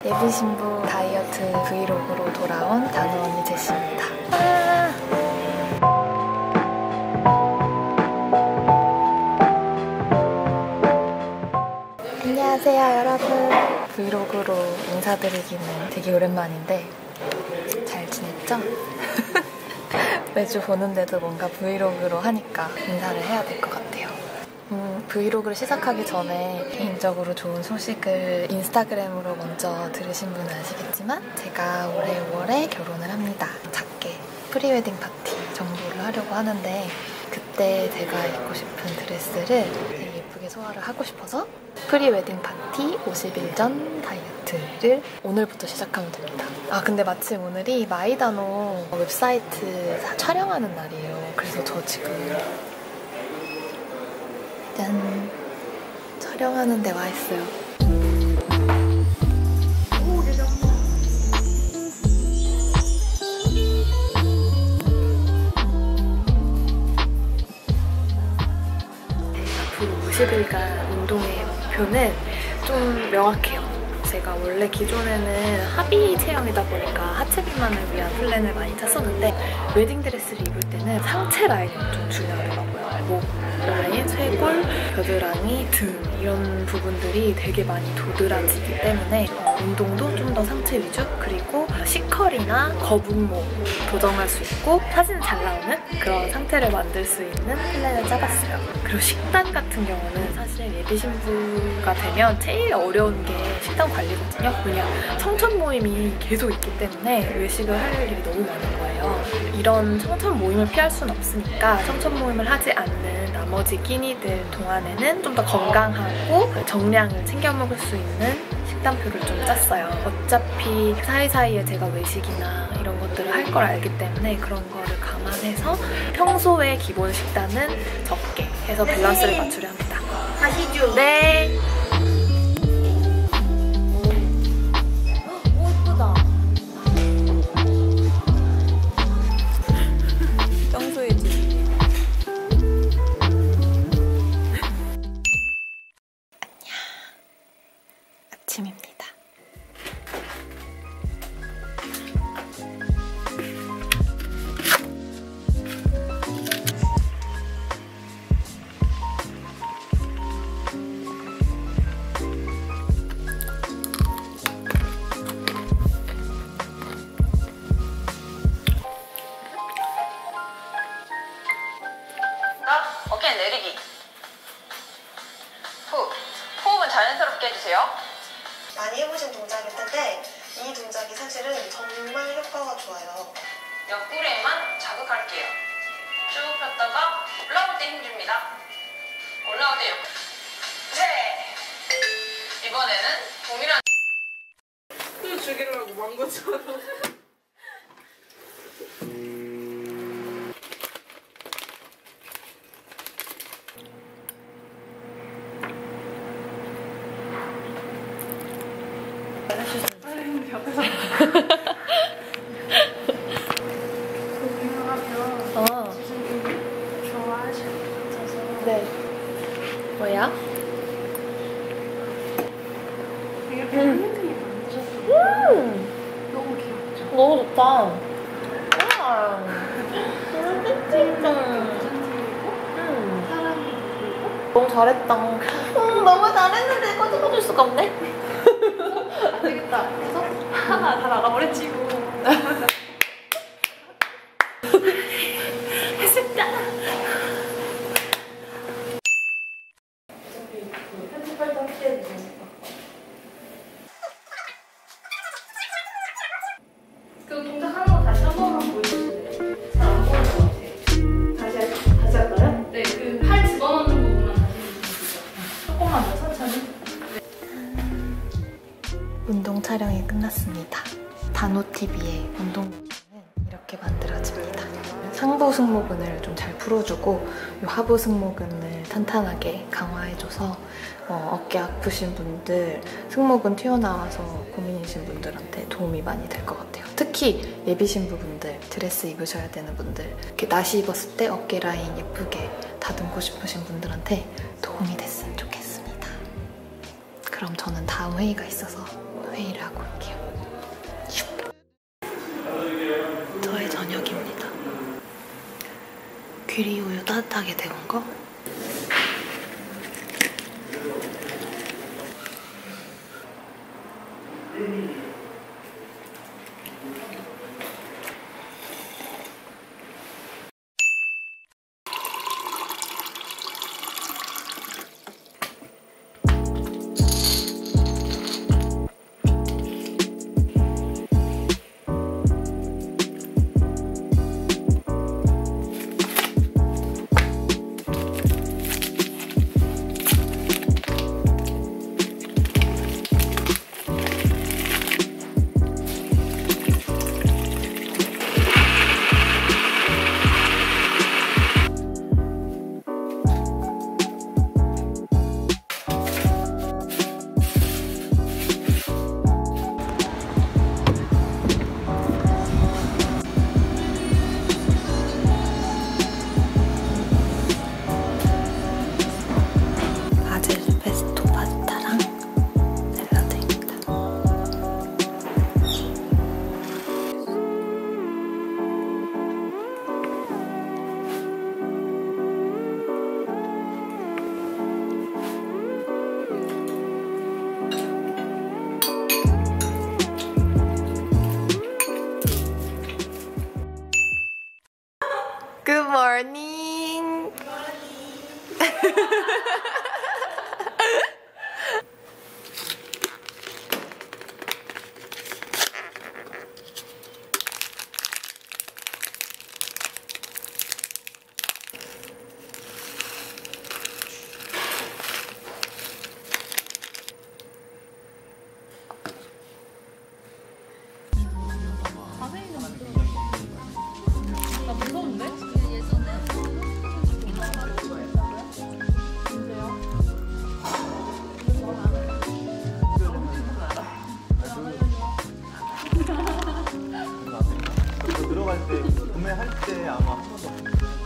예비 신부 다이어트 브이로그로 돌아온 단우 언니 제시입니다. 안녕하세요 여러분. 브이로그로 인사드리기는 되게 오랜만인데 잘 지냈죠? 매주 보는데도 뭔가 브이로그로 하니까 인사를 해야 될 것 같아요. 브이로그를 시작하기 전에 개인적으로 좋은 소식을 인스타그램으로 먼저 들으신 분은 아시겠지만 제가 올해 5월에 결혼을 합니다. 작게 프리웨딩 파티 정도를 하려고 하는데 그때 제가 입고 싶은 드레스를 되게 예쁘게 소화를 하고 싶어서 프리웨딩 파티 50일 전 다이어트를 오늘부터 시작하면 됩니다. 근데 마침 오늘이 마이다노 웹사이트 촬영하는 날이에요. 그래서 저 지금 짠! 촬영하는 데 와 있어요. 앞으로 50일간 운동의 목표는 좀 명확해요. 제가 원래 기존에는 하비 체형이다 보니까 하체 비만을 위한 플랜을 많이 짰었는데 웨딩드레스를 입을 때는 상체 라인이 좀 중요하더라고요. 목 라인, 쇄골, 겨드랑이, 등 이런 부분들이 되게 많이 도드라지기 때문에 운동도 좀 더 상체 위주, 그리고 C컬이나 거북목 도정할 수 있고 사진 잘 나오는 그런 상태를 만들 수 있는 플랜을 짜봤어요. 그리고 식단 같은 경우는 사실 예비 신부가 되면 제일 어려운 게 식단 관리거든요. 왜냐면 청천 모임이 계속 있기 때문에 외식을 할 일이 너무 많은 거예요. 이런 청천 모임을 피할 수는 없으니까 청천 모임을 하지 않는 나머지 끼니들 동안에는 좀 더 건강하고 정량을 챙겨 먹을 수 있는 식단표를 좀 짰어요. 어차피 사이사이에 제가 외식이나 이런 것들을 할 걸 알기 때문에 그런 거를 감안해서 평소에 기본 식단은 적게 해서 밸런스를 맞추려 합니다. 가시죠. 네. 오, 예쁘다. 평소에 집. 아침입니다. 어깨 내리기. 호흡은 자연스럽게 해주세요. 많이 해보신 동작일 텐데 이 동작이 사실은 정말 효과가 좋아요. 옆구리에만 자극할게요. 쭉 폈다가 올라올 때 힘줍니다. 올라올 때 옆. 네. 이번에는 동일한. 또 죽이려고 망고처럼. 네. 뭐야? 이렇게 핸드크림 만드셨어요. 너무 귀엽죠? 너무 좋다. 우와. 너무 잘했다. 너무 잘했는데 이거 찍어줄 수가 없네. 안 되겠다. 그래서 하나 다 나가버렸지 뭐. 했습니다. 편집할 때 함께 해도 되니까. 그 동작 하는 거 다시 한 번만 보여주실래요? 잘 안 보이는 것 같아요. 다시 할까요? 네, 그 팔 집어넣는 부분만 다시 해주시면 되죠. 조금만 더 천천히. 운동 촬영이 끝났습니다. 단호TV의 운동 영상은 이렇게 만들어집니다. 상부 승모근을 좀 잘 풀어주고 이 하부 승모근을 탄탄하게 강화해줘서 어깨 아프신 분들, 승모근 튀어나와서 고민이신 분들한테 도움이 많이 될 것 같아요. 특히 예비 신부분들, 드레스 입으셔야 되는 분들, 이렇게 나시 입었을 때 어깨 라인 예쁘게 다듬고 싶으신 분들한테 도움이 됐으면 좋겠습니다. 그럼 저는 다음 회의가 있어서 회의를 하고 올게요. 저의 저녁입니다. 귀리 우유 따뜻하게 데운 거. Good morning. 나 무서운데? 들어갈 때 구매할 때 아마 한 번 더.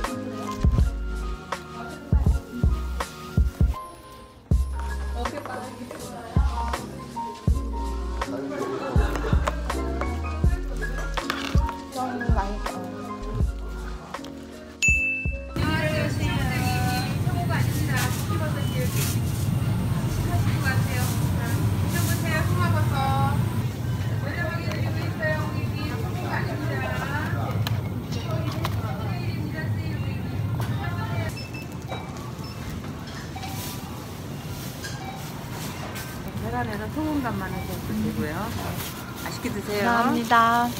계란에서 소금간만 해서 드시고요. 맛있게 드세요. 감사합니다.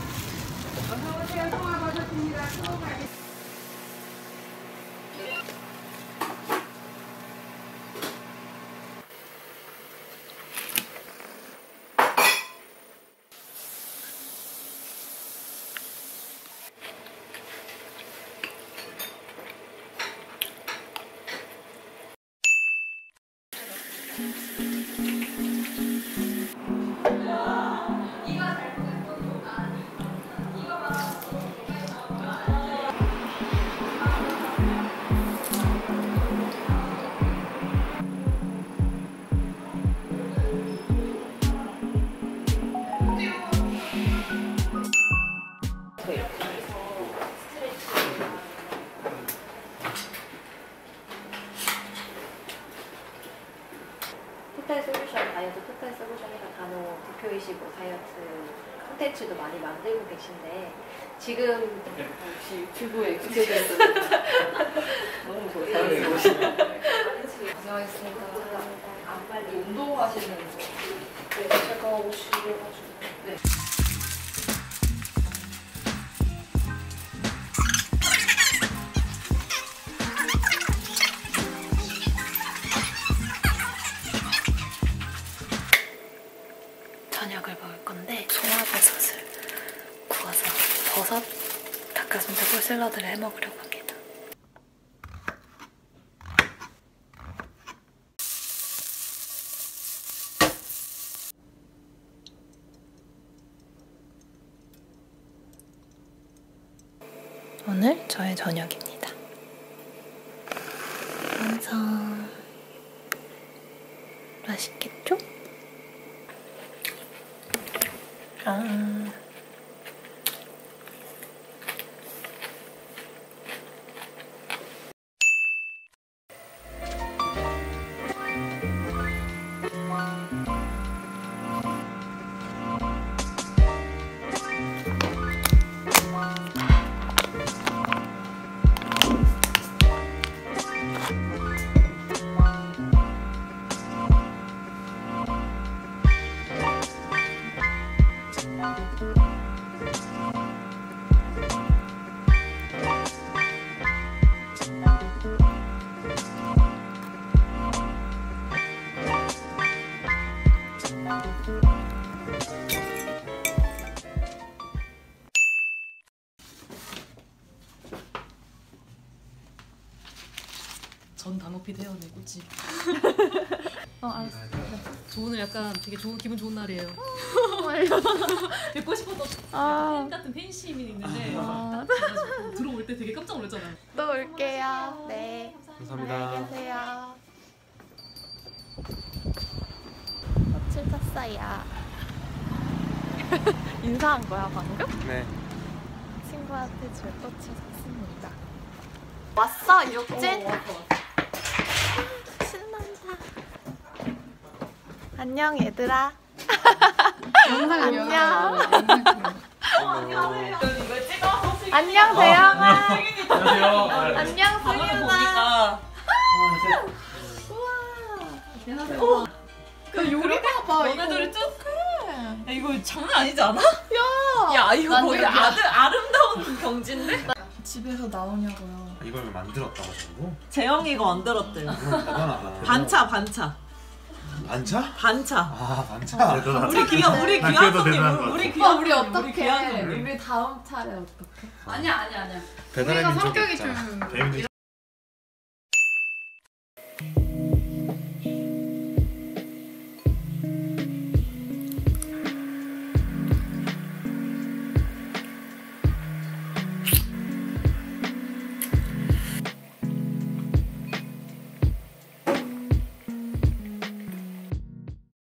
토탈솔루션 다이어트 토탈솔루션이라 간혹 대표이시고 다이어트 콘텐츠도 많이 만들고 계신데 지금 역시 유튜브에 기대돼서 너무 좋아요. 고생하셨습니다. 안 빨리 운동하시면서 네, 제가 오시려가지고 네. 저녁을 먹을 건데 송화버섯을 구워서 버섯 닭가슴살 꿀 샐러드를 해 먹으려고 합니다. 오늘 저의 저녁입니다. 완성. 맛있겠죠? 짠. 전 단호피 태연의 꿀집. 알았어. 저 오늘 약간 되게 기분 좋은 날이에요. 뵙고 싶었던 팬 같은 팬심이 있는데 들어올 때 되게 깜짝 놀랐잖아요. 또 올게요. 네. 감사합니다. 안녕히 계세요. 며칠 탔어요. 인사한 거야 방금? 네. 친구한테 줄 꽃을 샀습니다. 왔어 육진? 신난다. 안녕 얘들아. 안녕. 안녕 대영아. 안녕하세요. 안녕 승윤아. 안녕하세요. 그 요리 봐봐. 너네들이 야, 이거 장난 아니지 않아? 야 이거 거의 아름다운 경지인데? 집에서 나오냐고요. 이걸 만들었다고 전부? 재영이가 만들었대요. 대단하다. 반차. 반차? 반차. 반차. 대단하다. 우리 귀한 그래도 손님. 대단한 것 우리 같아. 귀한 우리 손님. 어떡해. 우리 귀한 손님. 우리 다음 차례 어떡해? 아니야. 배달의 민족이 있잖아.